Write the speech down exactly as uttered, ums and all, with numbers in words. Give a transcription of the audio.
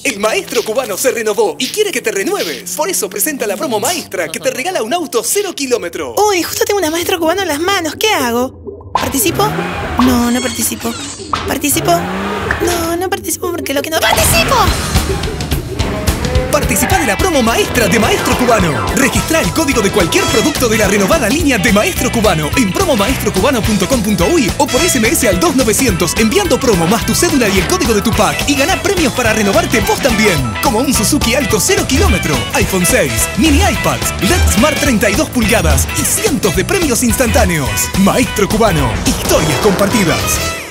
El maestro cubano se renovó y quiere que te renueves. Por eso presenta la promo maestra que te regala un auto cero kilómetro. Uy, justo tengo una maestro cubano en las manos. ¿Qué hago? ¿Participo? No, no participo. ¿Participo? No, no participo porque lo que no... ¡Participo! Participa de la promo maestra de Maestro Cubano. Registra el código de cualquier producto de la renovada línea de Maestro Cubano en promo maestro cubano punto com punto uy o por ese eme ese al dos novecientos enviando promo más tu cédula y el código de tu pack y ganá premios para renovarte vos también. Como un Suzuki Alto cero kilómetro, iPhone seis, mini iPads, L E D Smart treinta y dos pulgadas y cientos de premios instantáneos. Maestro Cubano, historias compartidas.